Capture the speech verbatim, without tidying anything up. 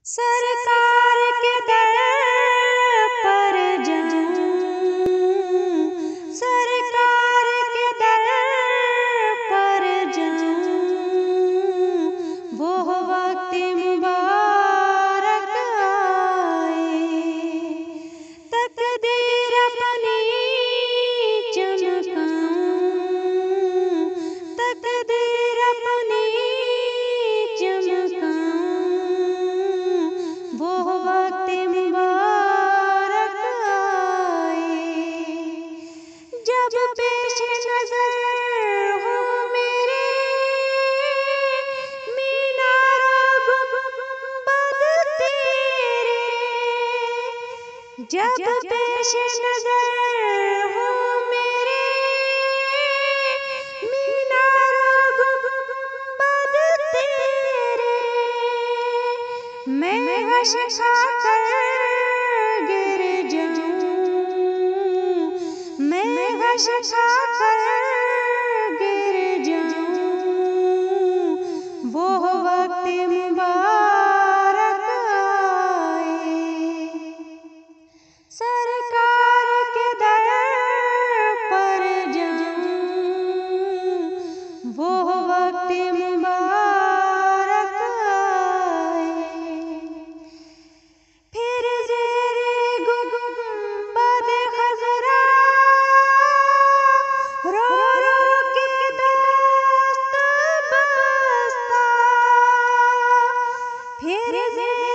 सरकार के दर पर जाऊं, सरकार के दर पर जाऊं, वो वक्त मुबारक आए, तकदीर अपनी चमकाऊं, तकदीर अपनी चमकाऊं, वो वक्त मुबारक आए, जब पेश नजर हो मेरे मीनारों गुंबद तेरे, जब पेश नजर हो मेरे मीनारों गुंबद तेरे, मैं हश खाकर गिर जाऊं, मैं हश खाकर गिर जाऊं, वो वक्त मुबारक आए, सरकार के दर पर जाऊं, वो वक्त मुबारक आए, फिर ज़ेरे गुंबद खज़रा रो रो के दस्त बस्ता, फिर